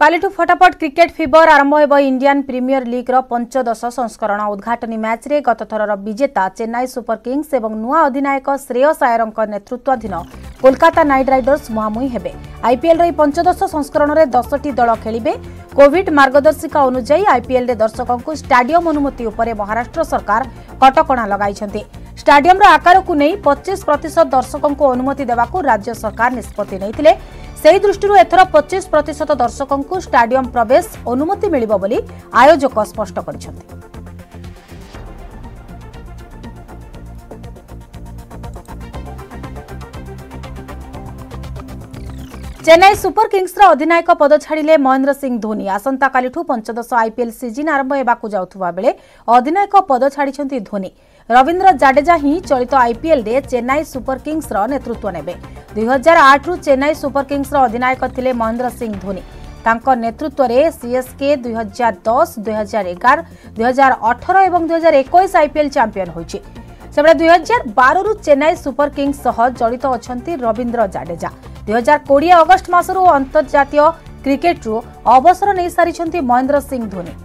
कालिठू फटाफट cricket fever आरंभ होब इंडियन प्रीमियर लीग रो 15 संस्करण उद्घाटनी मैच रे गत थरर विजेता चेन्नई सुपर किंग्स एवं नुआ अधिनायक श्रेयस आयरଙ୍କ नेतृत्वाधीन कोलकाता नाइट राइडर्स मुहांमुही हेबे। आईपीएल रे 15 संस्करण रे 10टी दल खेलिबे। कोविड मार्गदर्शिका अनुसार आईपीएल रे दर्शकों को स्टाडियम अनुमति उपरे महाराष्ट्र सरकार कटकणा लगाइछन्ति। स्टाडियम रो आकार को नहीं 25% दर्शकों को अनुमति देवाकू राज्य सरकार निष्पत्ति नैथिले। सेही दृष्टिरू एथर 25% दर्शकों को स्टाडियम प्रवेश अनुमति मिलिबो बोली आयोजक स्पष्ट करिसेंति। चेन्नई सुपर किंग्स रा अधिनायक पद छाड़िले महेंद्र सिंह धोनी। आसंता कालिठू 15 आईपीएल सीजन आरंभ हेबाकू जाउथुबा बेले अधिनायक पद छाड़िछन्ति धोनी। रविंद्र जाडेजा ही चलित आईपीएल रे चेन्नई सुपर किंग्स रा नेतृत्व नेबे। 2008 रु चेन्नई सुपर किंग्स रा अधिनायक थिले महेंद्र सिंह धोनी। तांको नेतृत्व रे सीएसके 2010, 2011, 2018 एवं 2021 आईपीएल चैंपियन होइछि। सेबळे 2012 रु चेन्नई सुपर किंग्स सह जड़ित अछंती रविंद्र जाडेजा। 2020 अगस्त मासरु अंतर्जातीय क्रिकेट रु अवसर नै सारिछंती महेंद्र सिंह धोनी।